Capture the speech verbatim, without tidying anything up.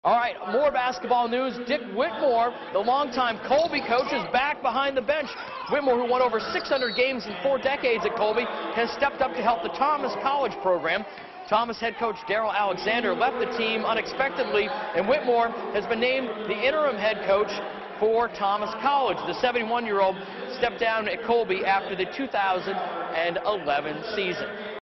All right, more basketball news. Dick Whitmore, the longtime Colby coach, is back behind the bench. Whitmore, who won over six hundred games in four decades at Colby, has stepped up to help the Thomas College program. Thomas head coach Daryl Alexander left the team unexpectedly, and Whitmore has been named the interim head coach for Thomas College. The seventy-one-year-old stepped down at Colby after the two thousand eleven season.